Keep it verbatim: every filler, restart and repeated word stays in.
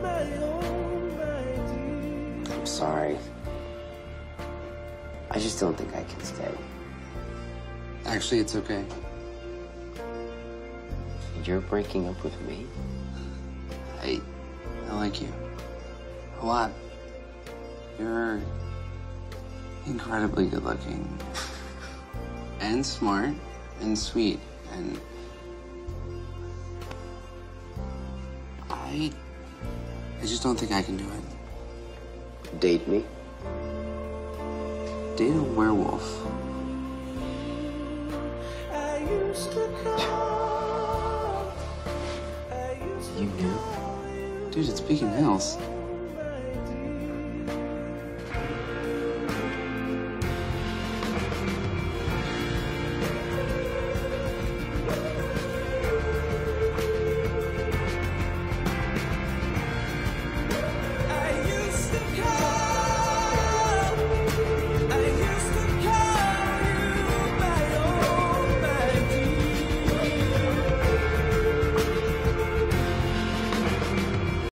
I'm sorry. I just don't think I can stay. Actually, it's okay. You're breaking up with me? I, I like you. A lot. You're incredibly good looking. And smart. And sweet. And... I... I just don't think I can do it. Date me? Date a werewolf. You knew? Dude, it's Beacon Hills.